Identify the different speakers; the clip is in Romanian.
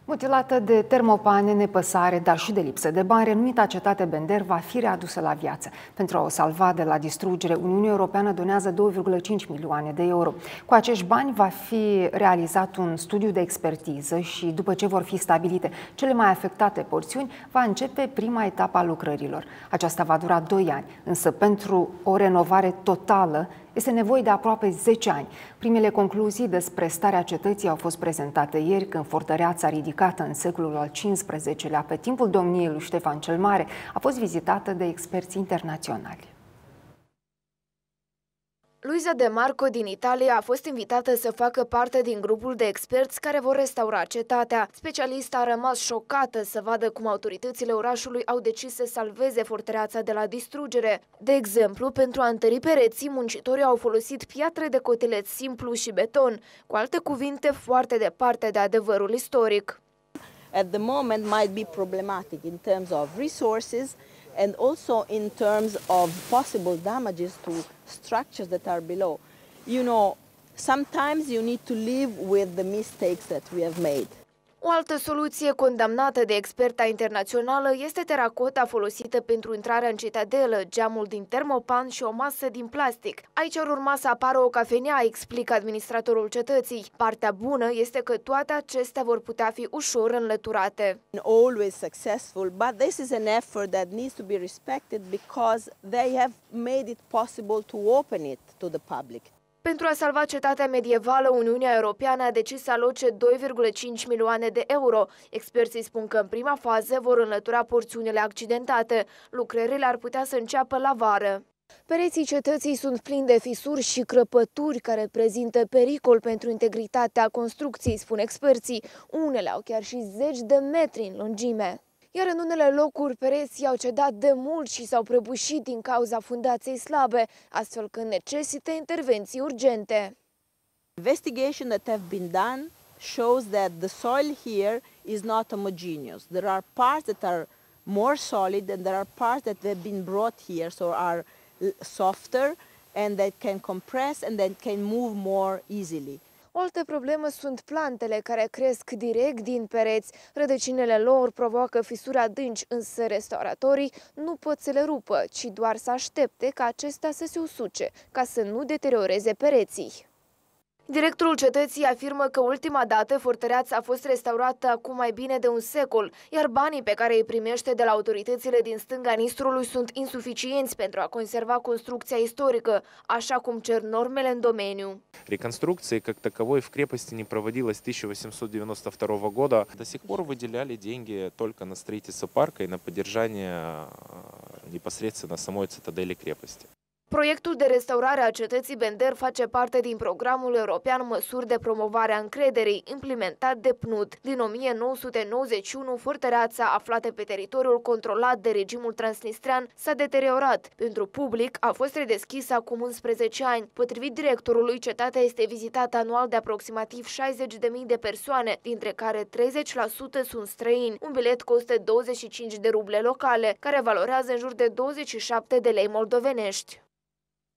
Speaker 1: Mutilată de termopane, nepăsare, dar și de lipsă de bani, renumita cetate Bender va fi readusă la viață. Pentru a o salva de la distrugere, Uniunea Europeană donează 2,5 milioane de euro. Cu acești bani va fi realizat un studiu de expertiză și, după ce vor fi stabilite cele mai afectate porțiuni, va începe prima etapă a lucrărilor. Aceasta va dura 2 ani, însă pentru o renovare totală este nevoie de aproape 10 ani. Primele concluzii despre starea cetății au fost prezentate ieri, când fortăreața ridicată în secolul al XV-lea, pe timpul domniei lui Ștefan cel Mare, a fost vizitată de experți internaționali.
Speaker 2: Luisa De Marco din Italia a fost invitată să facă parte din grupul de experți care vor restaura cetatea. Specialista a rămas șocată să vadă cum autoritățile orașului au decis să salveze fortăreața de la distrugere. De exemplu, pentru a întări pereții, muncitorii au folosit piatră de cotilet simplu și beton, cu alte cuvinte, foarte departe de adevărul istoric.
Speaker 3: At the moment might be problematic in terms of resources and also in terms of possible damages to structures that are below. You know, sometimes you need to live with the mistakes that we have made.
Speaker 2: O altă soluție condamnată de experta internațională este teracota folosită pentru intrarea în citadelă, geamul din termopan și o masă din plastic. Aici ar urma să apară o cafenea, explică administratorul cetății. Partea bună este că toate acestea vor putea fi ușor înlăturate.
Speaker 3: Always successful, but this is an effort that needs to be respected because they have made it possible to open it to the public.
Speaker 2: Pentru a salva cetatea medievală, Uniunea Europeană a decis să aloce 2,5 milioane de euro. Experții spun că în prima fază vor înlătura porțiunile accidentate. Lucrările ar putea să înceapă la vară. Pereții cetății sunt plini de fisuri și crăpături care prezintă pericol pentru integritatea construcției, spun experții. Unele au chiar și 10 de metri în lungime. Iar în unele locuri, pereții au cedat de mult și s-au prăbușit din cauza fundației slabe, astfel că necesită intervenții urgente.
Speaker 3: Investigation that have been done shows that the soil here is not homogeneous. There are parts that are more solid and there are parts that have been brought here, so are softer and that can compress and that can move more easily.
Speaker 2: O altă problemă sunt plantele care cresc direct din pereți. Rădăcinile lor provoacă fisuri adânci, însă restauratorii nu pot să le rupă, ci doar să aștepte ca acestea să se usuce, ca să nu deterioreze pereții. Directorul cetății afirmă că ultima dată fortăreața a fost restaurată acum mai bine de un secol, iar banii pe care îi primește de la autoritățile din stânga Nistrului sunt insuficienți pentru a conserva construcția istorică, așa cum cer normele în domeniu.
Speaker 4: Реконструкции как таковой в крепости не проводилось с 1892 года. До сих пор выделяли деньги только на строительство парка и на поддержание непосредственно самой цитадели крепости.
Speaker 2: Proiectul de restaurare a cetății Bender face parte din programul european Măsuri de promovare a încrederii, implementat de PNUD. Din 1991, fortăreața, aflată pe teritoriul controlat de regimul transnistrean, s-a deteriorat. Pentru public a fost redeschisă acum 11 ani. Potrivit directorului, cetatea este vizitată anual de aproximativ 60.000 de persoane, dintre care 30% sunt străini. Un bilet costă 25 de ruble locale, care valorează în jur de 27 de lei moldovenești.